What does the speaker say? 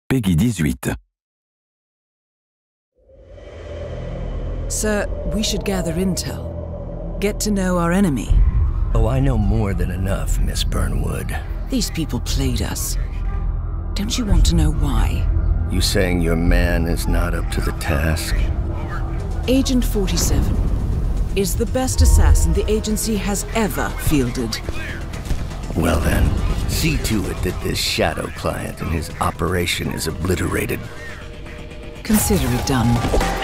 Peggy 18. Sir, we should gather intel. Get to know our enemy. Oh, I know more than enough, Miss Burnwood. These people played us. Don't you want to know why? You saying your man is not up to the task? Agent 47 is the best assassin the agency has ever fielded. Well then, see to it that this shadow client and his operation is obliterated. Consider it done.